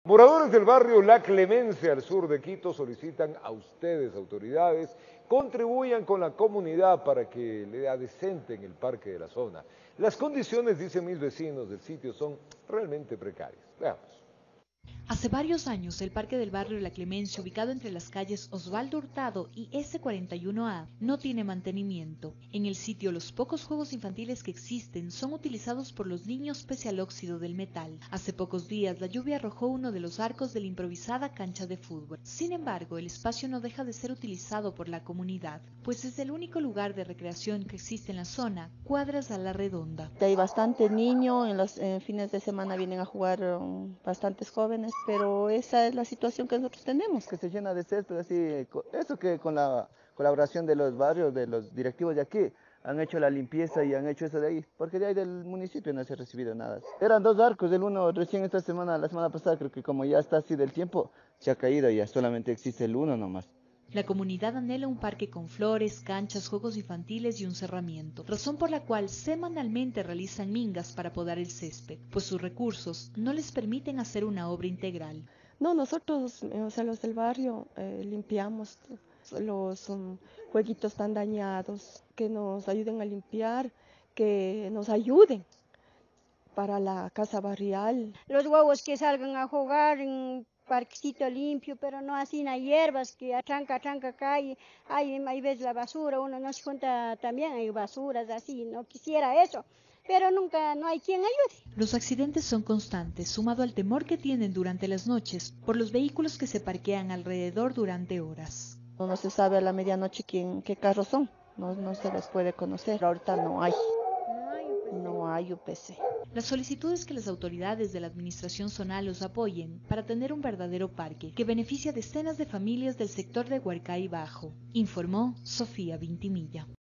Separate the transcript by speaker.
Speaker 1: Moradores del barrio La Clemencia, al sur de Quito, solicitan a ustedes, autoridades, contribuyan con la comunidad para que le adecenten el parque de la zona. Las condiciones, dicen mis vecinos del sitio, son realmente precarias. Veamos.
Speaker 2: Hace varios años, el parque del barrio La Clemencia, ubicado entre las calles Osvaldo Hurtado y S41A, no tiene mantenimiento. En el sitio, los pocos juegos infantiles que existen son utilizados por los niños pese al óxido del metal. Hace pocos días, la lluvia arrojó uno de los arcos de la improvisada cancha de fútbol. Sin embargo, el espacio no deja de ser utilizado por la comunidad, pues es el único lugar de recreación que existe en la zona, cuadras a la redonda.
Speaker 3: Hay bastantes niños, en los fines de semana vienen a jugar bastantes jóvenes, pero esa es la situación que nosotros tenemos.
Speaker 4: Que se llena de césped, así, eso que con la colaboración de los barrios, de los directivos de aquí, han hecho la limpieza y han hecho eso de ahí, porque de ahí del municipio no se ha recibido nada. Eran dos arcos, el uno recién esta semana, la semana pasada, creo que como ya está así del tiempo, se ha caído y ya solamente existe el uno nomás.
Speaker 2: La comunidad anhela un parque con flores, canchas, juegos infantiles y un cerramiento, razón por la cual semanalmente realizan mingas para podar el césped, pues sus recursos no les permiten hacer una obra integral.
Speaker 3: No, nosotros, o sea, los del barrio, limpiamos los jueguitos tan dañados, que nos ayuden a limpiar, que nos ayuden para la casa barrial.
Speaker 5: Los huevos que salgan a jugar en parquecito limpio, pero no así en hierbas que atranca calle, ahí ves la basura, uno no se junta también, hay basuras así, no quisiera eso, pero nunca, no hay quien ayude.
Speaker 2: Los accidentes son constantes, sumado al temor que tienen durante las noches por los vehículos que se parquean alrededor durante horas.
Speaker 3: No se sabe a la medianoche qué carros son, no se les puede conocer, ahorita no hay UPC.
Speaker 2: La solicitud es que las autoridades de la administración zonal los apoyen para tener un verdadero parque que beneficie a decenas de familias del sector de Huarcay Bajo, informó Sofía Vintimilla.